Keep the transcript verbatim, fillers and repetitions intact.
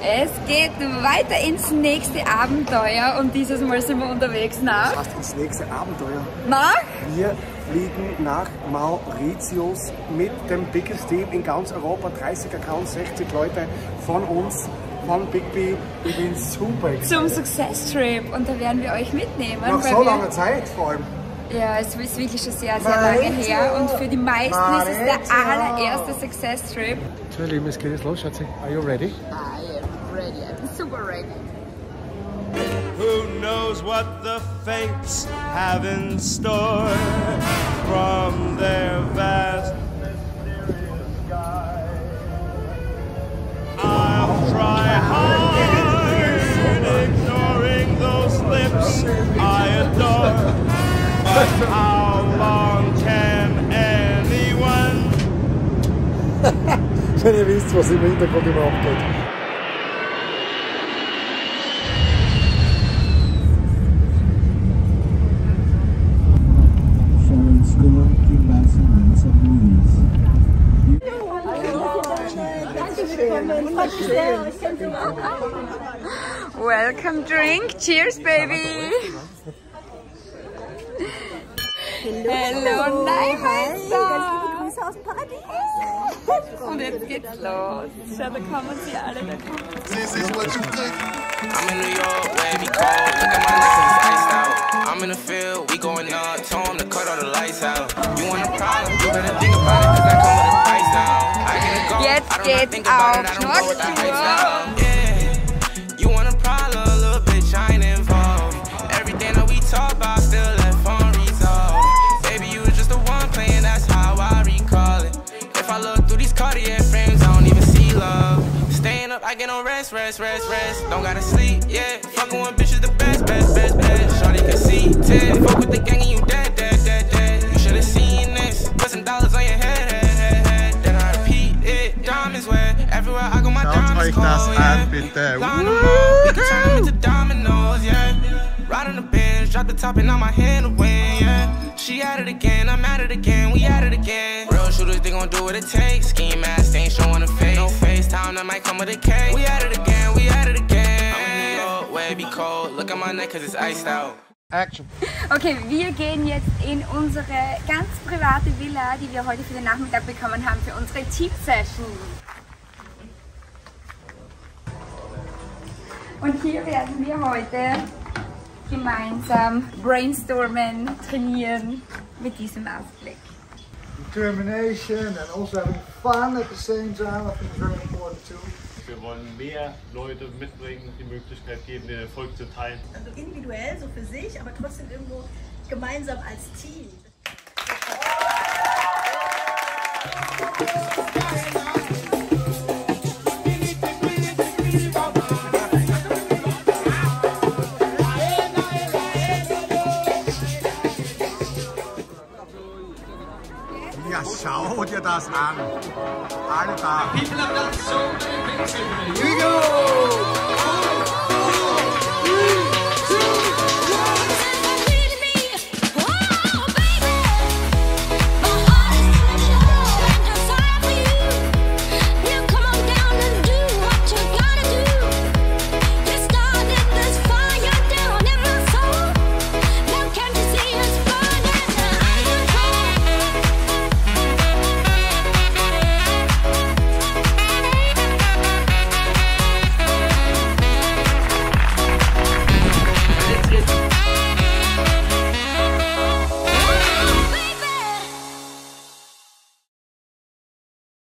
Es geht weiter ins nächste Abenteuer und dieses Mal sind wir unterwegs nach... Was heißt ins nächste Abenteuer? Nach? Wir fliegen nach Mauritius mit dem Biggest Team in ganz Europa, dreißig Accounts, sechzig Leute von uns, von Bigby. Ich bin super excited. Zum Success Trip und da werden wir euch mitnehmen. Nach so langer Zeit vor allem. Ja, es ist wirklich schon sehr, sehr lange her und für die meisten ist es der allererste Success Trip. So, ihr Lieben, es geht jetzt los, Schatzi. Are you ready? I am ready, I'm super ready. Who knows what the fates have in store from their vast sky. I'll try hard, ignoring those lips I adore. But how long can anyone? Wenn ihr wisst, was im Hintergrund immer abgeht. Welcome drink, cheers baby! Hello, Neimeister! Grüße aus dem Paradies! Und jetzt geht's los. Schau, da kommen sie alle, da kommen sie. This is what you think. I'm in New York, wavy cold. Look at my necklace, it's iced out. I'm in the field, we going up. Tell them to cut all the lights out. You want a problem? You better think about it, cause I come with a price down. I gotta go. Jetzt I don't geht's think about it, I auf don't go with the hype Schnorchtour. style. Yeah, you want a problem? A little bitch, I ain't involved. Everything that we talk about still left unresolved. Baby, you was just the one playing, that's how I recall it. If I look through these Cartier frames, I don't even see love. Staying up, I get no rest, rest, rest, rest. Don't gotta sleep, yeah. Fucking with bitches the best, best, best, best. Shorty can see, Ted. Fuck with the gang and you dead, dead, dead, dead. You should've seen this. Put some dollars on your head, head, head, head. Then I repeat it. Diamonds wet. Everywhere I go, my diamonds cold, yeah. Line them up, we can turn them into dominoes, yeah. Ride on the bench, drop the top and now my hand to win, yeah. She at it again, I'm at it again, we at it again. Real shooters, they gon' do what it takes. Scheme mask, they ain't showing a face. No FaceTime, that might come with a cake. We at it again, we at it again. I'm in New York, wavy cold. Look at my neck cause it's iced out. Action! Okay, wir gehen jetzt in unsere ganz private Villa, die wir heute für den Nachmittag bekommen haben, für unsere Team-Session. Und hier werden wir heute gemeinsam brainstormen, trainieren mit diesem Ausblick. Determination and also having fun at the same time, I think is very important too. Wir wollen mehr Leute mitbringen, die Möglichkeit geben, den Erfolg zu teilen. Also individuell, so für sich, aber trotzdem irgendwo gemeinsam als Team. Ja, schau dir das an. Alle da. People have done so many things to me.